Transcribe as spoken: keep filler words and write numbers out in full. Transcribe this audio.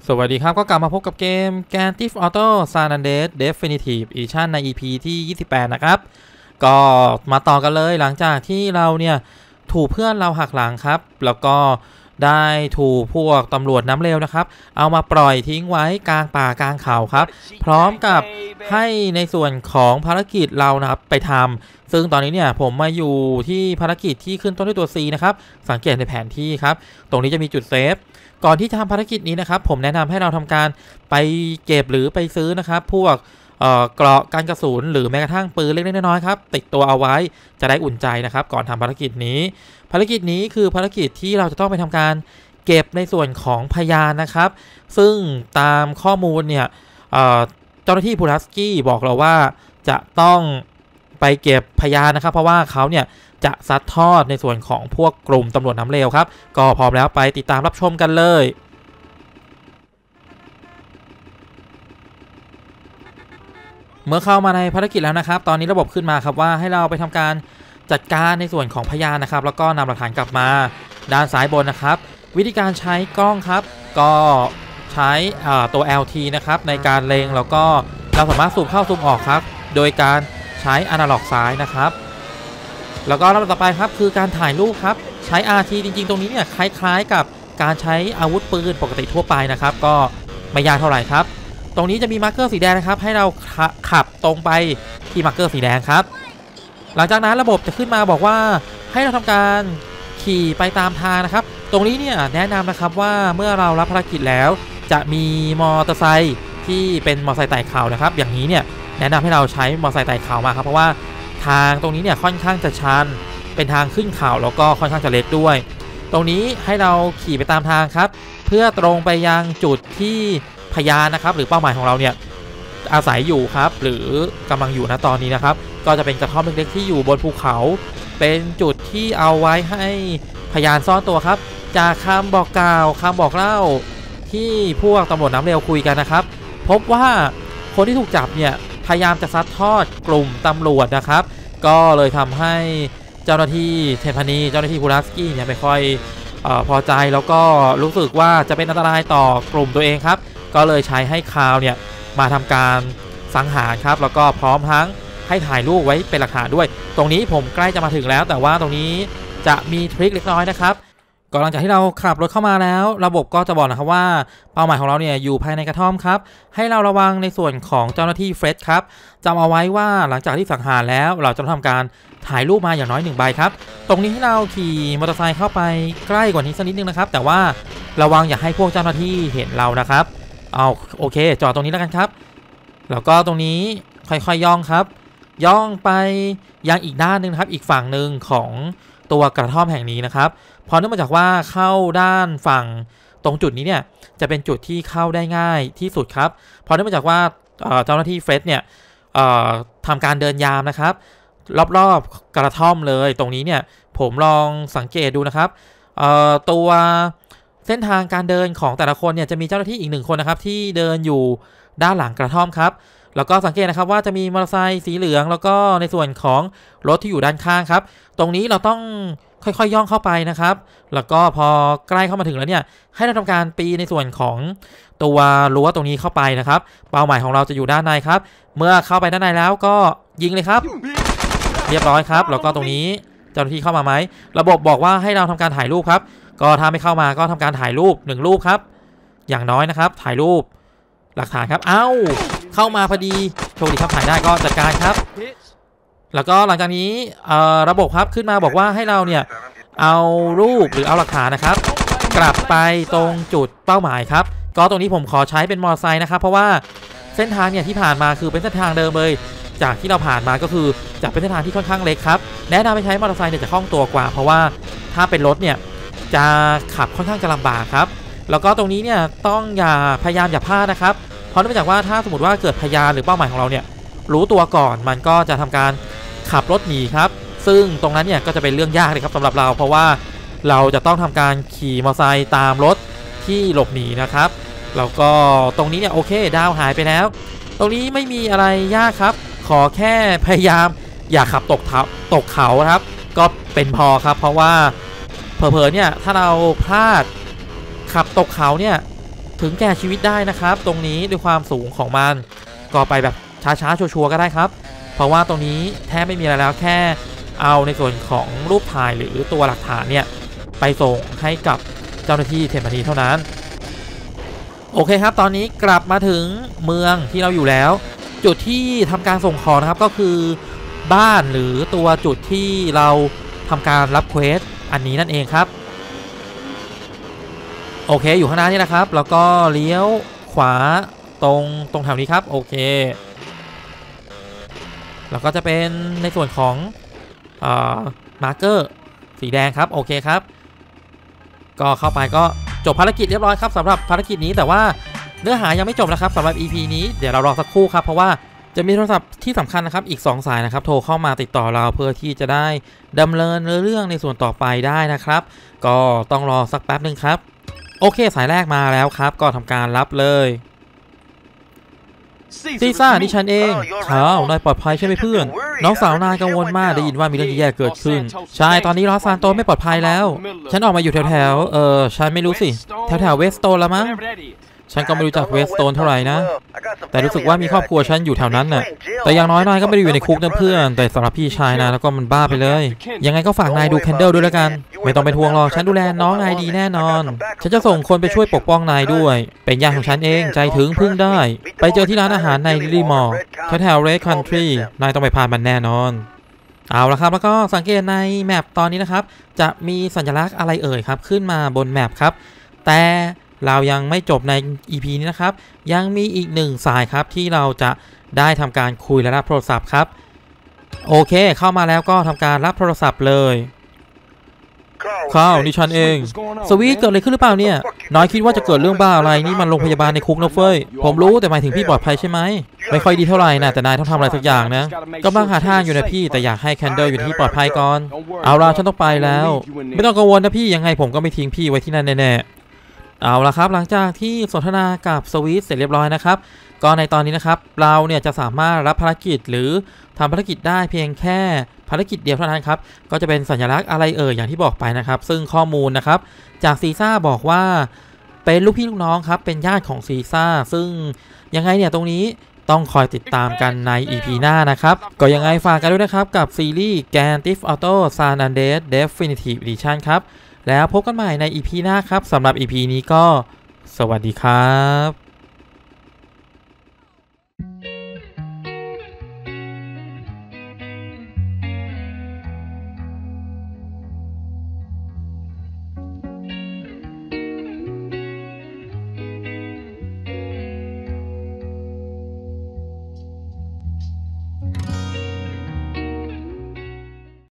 สวัสดีครับก็กลับมาพบกับเกม Grand Theft Auto San Andreas Definitive Edition ใน อี พี ที่ยี่สิบแปดนะครับก็มาต่อกันเลยหลังจากที่เราเนี่ยถูกเพื่อนเราหักหลังครับแล้วก็ได้ถูกพวกตำรวจน้ำเลวนะครับเอามาปล่อยทิ้งไว้กลางป่ากลางเขาครับพร้อมกับให้ในส่วนของภารกิจเรานะครับไปทำซึ่งตอนนี้เนี่ยผมมาอยู่ที่ภารกิจที่ขึ้นต้นด้วยตัว C นะครับสังเกตในแผนที่ครับตรงนี้จะมีจุดเซฟก่อนที่จะทำภารกิจนี้นะครับผมแนะนำให้เราทำการไปเก็บหรือไปซื้อนะครับพวกเอ่อเกราะกันกระสุนหรือแม้กระทั่งปืนเล็กๆน้อยๆครับติดตัวเอาไว้จะได้อุ่นใจนะครับก่อนทำภารกิจนี้ภารกิจนี้คือภารกิจที่เราจะต้องไปทำการเก็บในส่วนของพยานนะครับซึ่งตามข้อมูลเนี่ยเอ่อเจ้าหน้าที่พูลัสกี้บอกเราว่าจะต้องไปเก็บพยานนะครับเพราะว่าเขาเนี่ยจะซัดทอดในส่วนของพวกกลุ่มตำรวจน้ำเลวครับก็พร้อมแล้วไปติดตามรับชมกันเลยเมื่อเข้ามาในภารกิจแล้วนะครับตอนนี้ระบบขึ้นมาครับว่าให้เราไปทำการจัดการในส่วนของพยานนะครับแล้วก็นำหลักฐานกลับมาด้านซ้ายบนนะครับวิธีการใช้กล้องครับก็ใช้ตัว แอล ที นะครับในการเล็งแล้วก็เราสามารถซูมเข้าซูมออกครับโดยการใช้อนาล็อกซ้ายนะครับแล้วก็ลำดับต่อไปครับคือการถ่ายรูปครับใช้ อาร์ ที จริงๆตรงนี้เนี่ยคล้ายๆกับการใช้อาวุธปืนปกติทั่วไปนะครับก็ไม่ยากเท่าไหร่ครับตรงนี้จะมีมาร์กเกอร์สีแดงนะครับให้เราขับตรงไปที่มาร์กเกอร์สีแดงครับหลังจากนั้นระบบจะขึ้นมาบอกว่าให้เราทำการขี่ไปตามทางนะครับตรงนี้เนี่ยแนะนำนะครับว่าเมื่อเรารับภารกิจแล้วจะมีมอเตอร์ไซค์ที่เป็นมอเตอร์ไซค์ไต่เขานะครับอย่างนี้เนี่ยแนะนำให้เราใช้มอเตอร์ไซค์ไต่เขามาครับเพราะว่าทางตรงนี้เนี่ยค่อนข้างจะชันเป็นทางขึ้นเขาแล้วก็ค่อนข้างจะเล็กด้วยตรงนี้ให้เราขี่ไปตามทางครับเพื่อตรงไปยังจุดที่พยานนะครับหรือเป้าหมายของเราเนี่ยอาศัยอยู่ครับหรือกำลังอยู่ณตอนนี้นะครับก็จะเป็นกระท่อมเล็กๆที่อยู่บนภูเขาเป็นจุดที่เอาไว้ให้พยานซ่อนตัวครับจากคำบอกกล่าวคำบอกเล่าที่พวกตำรวจน้ำเร็วคุยกันนะครับพบว่าคนที่ถูกจับเนี่ยพยายามจะซัดทอดกลุ่มตำรวจนะครับก็เลยทำให้เจ้าหน้าที่เทพานีเจ้าหน้าที่พูลัสกี้เนี่ยไม่ค่อยเอ่อพอใจแล้วก็รู้สึกว่าจะเป็นอันตรายต่อกลุ่มตัวเองครับก็เลยใช้ให้คาวเนี่ยมาทำการสังหารครับแล้วก็พร้อมทั้งให้ถ่ายรูปไว้เป็นหลักฐานด้วยตรงนี้ผมใกล้จะมาถึงแล้วแต่ว่าตรงนี้จะมีทริคเล็กน้อยนะครับก่อนหลังจากที่เราขับรถเข้ามาแล้วระบบก็จะบอกนะครับว่าเป้าหมายของเราเนี่ยอยู่ภายในกระท่อมครับให้เราระวังในส่วนของเจ้าหน้าที่เฟรดครับจำเอาไว้ว่าหลังจากที่สังหารแล้วเราจะทำการถ่ายรูปมาอย่างน้อยหนึ่งใบครับตรงนี้ให้เราขี่มอเตอร์ไซค์เข้าไปใกล้กว่านี้สักนิดนึงนะครับแต่ว่าระวังอย่าให้พวกเจ้าหน้าที่เห็นเรานะครับเอาโอเคจอดตรงนี้แล้วกันครับแล้วก็ตรงนี้ค่อยๆ ย, ย่องครับย่องไปยังอีกด้านนึงครับอีกฝั่งหนึ่งของตัวกระท่อมแห่งนี้นะครับพอเนื่องมาจากว่าเข้าด้านฝั่งตรงจุดนี้เนี่ยจะเป็นจุดที่เข้าได้ง่ายที่สุดครับพอเนื่องมาจากว่าเจ้าหน้าที่เฟรดเนี่ยทำการเดินยามนะครับรอบๆกระท่อมเลยตรงนี้เนี่ยผมลองสังเกตดูนะครับตัวเส้นทางการเดินของแต่ละคนเนี่ยจะมีเจ้าหน้าที่อีกหนึ่งคนนะครับที่เดินอยู่ด้านหลังกระท่อมครับแล้วก็สังเกตนะครับว่าจะมีมอเตอร์ไซค์สีเหลืองแล้วก็ในส่วนของรถที่อยู่ด้านข้างครับตรงนี้เราต้องค่อยๆ ย่องเข้าไปนะครับแล้วก็พอใกล้เข้ามาถึงแล้วเนี่ยให้เราทำการปีในส่วนของตัวรั้วตรงนี้เข้าไปนะครับเป้าหมายของเราจะอยู่ด้านในครับเมื่อเข้าไปด้านในแล้วก็ยิงเลยครับเรียบร้อยครับแล้วก็ตรงนี้เจ้าหน้าที่เข้ามาไหมระบบบอกว่าให้เราทำการถ่ายรูปครับก็ถ้าไม่เข้ามาก็ทำการถ่ายรูปหนึ่งรูปครับอย่างน้อยนะครับถ่ายรูปหลักฐานครับเอ้าเข้ามาพอดีโชคดีครับถ่ายได้ก็จัดการครับแล้วก็หลังจากนี้ระบบครับขึ้นมาบอกว่าให้เราเนี่ยเอารูปหรือเอาหลักฐานนะครับกลับไปตรงจุดเป้าหมายครับก็ตรงนี้ผมขอใช้เป็นมอเตอร์ไซค์นะครับเพราะว่าเส้นทางเนี่ยที่ผ่านมาคือเป็นเส้นทางเดิมเลยจากที่เราผ่านมาก็คือจะเป็นเส้นทางที่ค่อนข้างเล็กครับแนะนำให้ใช้มอเตอร์ไซค์เนี่ยจะคล่องตัวกว่าเพราะว่าถ้าเป็นรถเนี่ยจะขับค่อนข้างจะลำบากครับแล้วก็ตรงนี้เนี่ยต้องอย่าพยายามอย่าพลาดนะครับเพราะเนื่องจากว่าถ้าสมมติว่าเกิดพยานหรือเป้าหมายของเราเนี่ยรู้ตัวก่อนมันก็จะทำการขับรถหนีครับซึ่งตรงนั้นเนี่ยก็จะเป็นเรื่องยากเลยครับสำหรับเราเพราะว่าเราจะต้องทำการขี่มอเตอร์ไซค์ตามรถที่หลบหนีนะครับแล้วก็ตรงนี้เนี่ยโอเคดาวหายไปแล้วตรงนี้ไม่มีอะไรยากครับขอแค่พยายามอย่าขับตกเขาตกเขาครับก็เป็นพอครับเพราะว่าเผลอๆเนี่ยถ้าเราพลาดขับตกเขาเนี่ยถึงแก่ชีวิตได้นะครับตรงนี้ด้วยความสูงของมันก็ไปแบบช้าๆชัวร์ๆก็ได้ครับเพราะว่าตรงนี้แทบไม่มีอะไรแล้วแค่เอาในส่วนของรูปถ่ายหรือตัวหลักฐานเนี่ยไปส่งให้กับเจ้าหน้าที่เทมเพนีเท่านั้นโอเคครับตอนนี้กลับมาถึงเมืองที่เราอยู่แล้วจุดที่ทำการส่งของนะครับก็คือบ้านหรือตัวจุดที่เราทำการรับเควสอันนี้นั่นเองครับโอเคอยู่ข้างหน้านี่นะครับแล้วก็เลี้ยวขวาตรงตรงแถวนี้ครับโอเคแล้วก็จะเป็นในส่วนของอ่ามาร์เกอร์สีแดงครับโอเคครับก็เข้าไปก็จบภารกิจเรียบร้อยครับสำหรับภารกิจนี้แต่ว่าเนื้อหายังไม่จบนะครับสำหรับ อี พี นี้เดี๋ยวเรารอสักครู่ครับเพราะว่าจะมีโทรศัพท์ที่สำคัญนะครับอีกสองสายนะครับโทรเข้ามาติดต่อเราเพื่อที่จะได้ดำเนินเรื่องในส่วนต่อไปได้นะครับก็ต้องรอสักแป๊บหนึ่งครับโอเคสายแรกมาแล้วครับก็ทำการรับเลยซีซ่านี่ฉันเองข่าวนายปลอดภัยใช่ไหมเพื่อนน้องสาวนายกังวลมากได้ยินว่ามีเรื่องแย่เกิดขึ้นใช่ตอนนี้ลอสซานโตไม่ปลอดภัยแล้วฉันออกมาอยู่แถวๆเออฉันไม่รู้สิแถวๆเวสโตนละมั้งฉันก็ไม่รู้จักเวสโตนเท่าไหร่นะแต่รู้สึกว่ามีครอบครัวฉันอยู่แถวนั้นน่ะแต่อย่างน้อยนายก็ไม่ได้อยู่ในคุกนะเพื่อนแต่สำหรับพี่ชายนะแล้วก็มันบ้าไปเลยยังไงก็ฝากนายดูแคนเดิลด้วยแล้วกันไม่ต้องไปทวงหรอกฉันดูแลน้องนายดีแน่นอนฉันจะส่งคนไปช่วยปกป้องนายด้วยเป็นญาติของฉันเองใจถึงพึ่งได้ไปเจอที่ร้านอาหารในลิลลี่มอลล์แถวๆเรดคันทรีนายต้องไปผ่านมันแน่นอนเอาละครับแล้วก็สังเกตในแมปตอนนี้นะครับจะมีสัญลักษณ์อะไรเอ่ยครับขึ้นมาบนแมปครับแต่เรายังไม่จบใน อี พี นี้นะครับยังมีอีกหนึ่งสายครับที่เราจะได้ทำการคุยและรับโทรศัพท์ครับโอเคเข้ามาแล้วก็ทำการรับโทรศัพท์เลยข้าวนี่ฉันเองสวีทเกิดอะไรขึ้นหรือเปล่าเนี่ยน้อยคิดว่าจะเกิดเรื่องบ้าอะไรนี่มันโรงพยาบาลในคุกนะเฟ้ยผมรู้แต่หมายถึงพี่ปลอดภัยใช่ไหมไม่ค่อยดีเท่าไหร่นะแต่นายต้องทำอะไรสักอย่างนะกำลังหาทางอยู่นะพี่แต่อยากให้แคนเดิลอยู่ที่ปลอดภัยก่อนเอาล่ะฉันต้องไปแล้วไม่ต้องกังวลนะพี่ยังไงผมก็ไม่ทิ้งพี่ไว้ที่นั่นแน่ๆเอาละครับหลังจากที่สนทนากับสวีทเสร็จเรียบร้อยนะครับก็ในตอนนี้นะครับเราเนี่ยจะสามารถรับภารกิจหรือทำภารกิจได้เพียงแค่ภารกิจเดียวเท่านั้นครับก็จะเป็นสัญลักษณ์อะไรเอ่ยอย่างที่บอกไปนะครับซึ่งข้อมูลนะครับจากซีซ่าบอกว่าเป็นลูกพี่ลูกน้องครับเป็นญาติของซีซ่าซึ่งยังไงเนี่ยตรงนี้ต้องคอยติดตามกันใน อี พี หน้านะครับก็ยังไงฝากกันด้วยนะครับกับซีรีส์ Grand Theft Auto San Andreas Definitive Edition ครับแล้วพบกันใหม่ใน อี พี หน้าครับสำหรับ อี พี นี้ก็สวัสดีครับ